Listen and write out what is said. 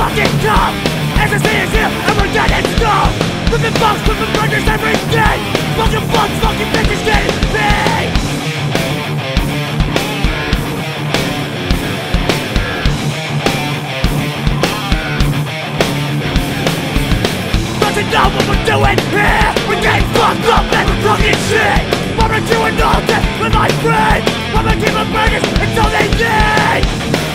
fucking come. SSC is here and we're getting stuck. Flipping bugs, flipping burgers every day. Fucking bugs, fucking bitches getting paid. Doesn't know what we're doing here. We're getting fucked up and we're talking shit. But we're doing all this with my friends. I'm gonna give them burgers until they need.